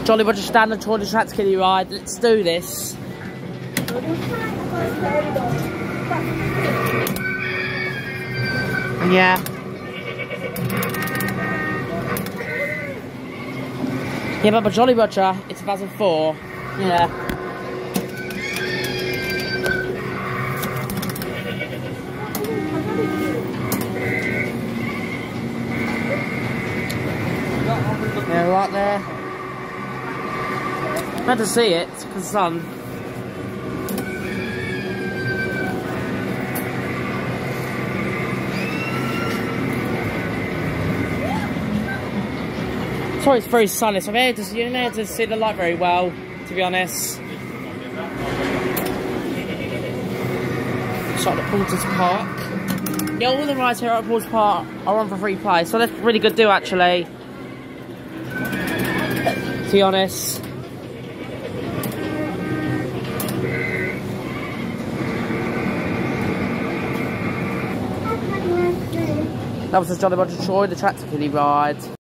Jolly Roger standard Tour de Tractor Kiddie ride. Let's do this. Yeah. Yeah, but Jolly Roger, it's 2004. Yeah. Yeah, right there. Had to see it, because sun. Sorry, it's very sunny, so you're not able to see the light very well, to be honest. It's like the Porter's Park. Yeah, all the rides here at Porter's Park are on for free play, so that's a really good deal, actually. To be honest. That was the Jolly Roger Troy, the Tractor Kiddie ride.